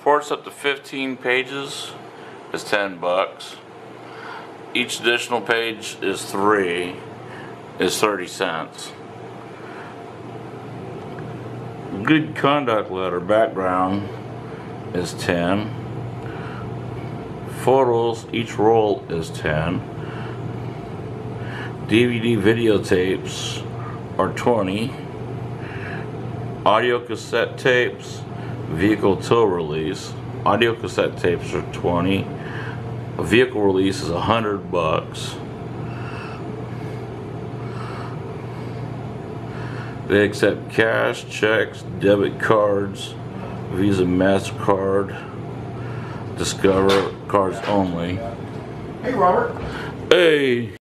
reports up to 15 pages is $10. Each additional page is 30 cents. Good conduct letter background is 10. Photos, each roll is 10. DVD videotapes are 20. Audio cassette tapes, vehicle tow release. Audio cassette tapes are 20. A vehicle release is $100. They accept cash, checks, debit cards, Visa, MasterCard, Discover cards only. Hey, Robert. Hey.